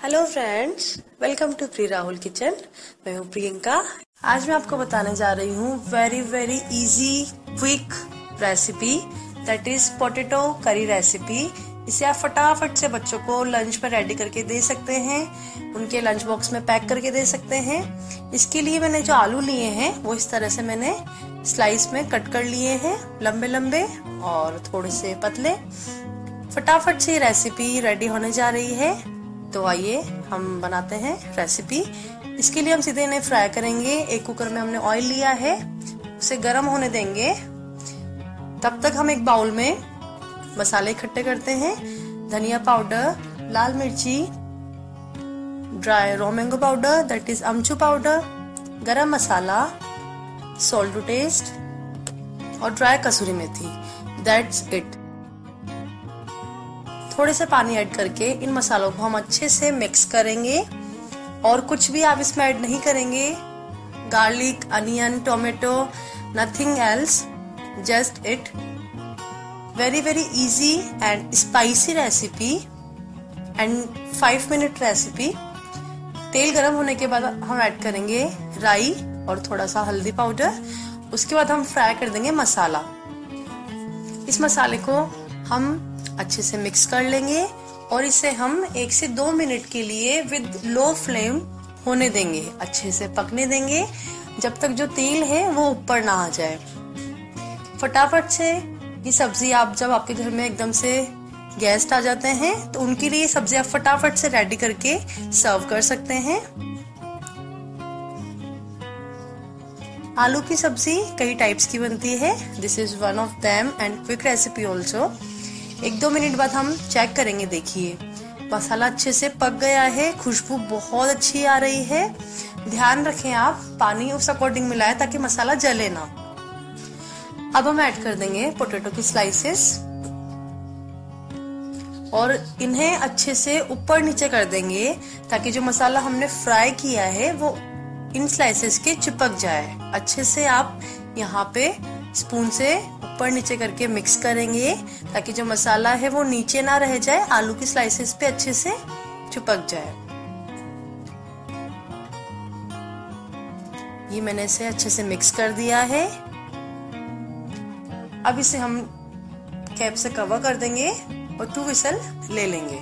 Hello friends, welcome to प्री Rahul kitchen. मैं हूँ प्रियंका। आज मैं आपको बताने जा रही हूँ very easy quick recipe, that is potato curry recipe. इसे आप फटाफट से बच्चों को लंच पर रेडी करके दे सकते हैं, उनके लंच बॉक्स में पैक करके दे सकते हैं। इसके लिए मैंने जो आलू लिए हैं वो इस तरह से मैंने स्लाइस में कट कर लिए हैं, लंबे लंबे और थोड़े से पतले। फटाफट से रेसिपी रेडी होने जा रही है, तो आइए हम बनाते हैं रेसिपी। इसके लिए हम सीधे इन्हें फ्राई करेंगे। एक कुकर में हमने ऑयल लिया है, उसे गर्म होने देंगे। तब तक हम एक बाउल में मसाले इकट्ठे करते हैं। धनिया पाउडर, लाल मिर्ची, dry raw mango powder that is अमचूर powder, garam masala, salt to taste और ड्राई कसूरी मेथी, दैट्स इट। थोड़े से पानी ऐड करके इन मसालों को हम अच्छे से मिक्स करेंगे और कुछ भी आप इसमें ऐड नहीं करेंगे। Garlic, onion, tomato, nothing else, just it. Very easy and spicy recipe and 5 minute recipe. तेल गरम होने के बाद हम ऐड करेंगे राई और थोड़ा सा हल्दी पाउडर। उसके बाद हम फ्राई कर देंगे मसाला। इस मसाले को हम अच्छे से मिक्स कर लेंगे और इसे हम 1 से 2 मिनट के लिए विद लो फ्लेम होने देंगे, अच्छे से पकने देंगे जब तक जो तेल है वो ऊपर ना आ जाए। फटाफट से ये सब्जी आप जब आपके घर में एकदम से गेस्ट आ जाते हैं तो उनके लिए सब्जी आप फटाफट से रेडी करके सर्व कर सकते हैं। आलू की सब्जी कई टाइप्स की बनती है, this is one of them and quick recipe also. 1-2 minute बाद हम चेक करेंगे। देखिए मसाला अच्छे से पक गया है, खुशबू बहुत अच्छी आ रही है। ध्यान रखें आप पानी उस अकॉर्डिंग मिलाएं ताकि मसाला जले ना। अब हम ऐड कर देंगे पोटैटो की स्लाइसेस और इन्हें अच्छे से ऊपर नीचे कर देंगे ताकि जो मसाला हमने फ्राई किया है वो इन स्लाइसेस के चिपक जाए। अच्छे से आप यहाँ पे स्पून से ऊपर नीचे करके मिक्स करेंगे ताकि जो मसाला है वो नीचे ना रह जाए, आलू की स्लाइसेस पे अच्छे से चिपक जाए। ये मैंने इसे अच्छे से मिक्स कर दिया है। अब इसे हम कैप से कवर कर देंगे और 2 विसल ले लेंगे।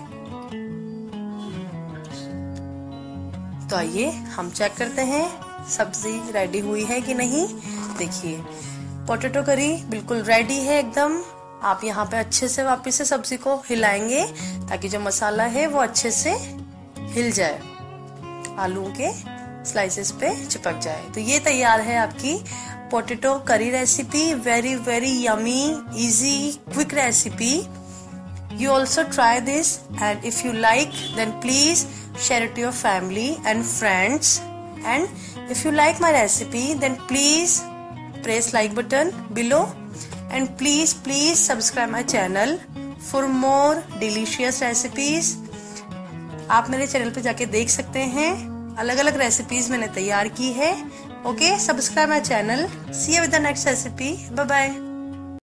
तो आइए हम चेक करते हैं सब्जी रेडी हुई है कि नहीं। देखिए पोटैटो करी बिल्कुल रेडी है एकदम। आप यहाँ पे अच्छे से वापस से सब्जी को हिलाएंगे ताकि जो मसाला है वो अच्छे से हिल जाए, आलू के स्लाइसेस पे चिपक जाए। तो ये तैयार है आपकी potato curry recipe. Very yummy, easy, quick recipe. You also try this and if you like then please share it to your family and friends. And if you like my recipe then please press like button below and please subscribe my channel for more delicious recipes. आप मेरे channel पे जाके देख सकते हैं, अलग अलग recipes मैंने तैयार की है। Okay, subscribe my channel. See you with the next recipe. Bye bye.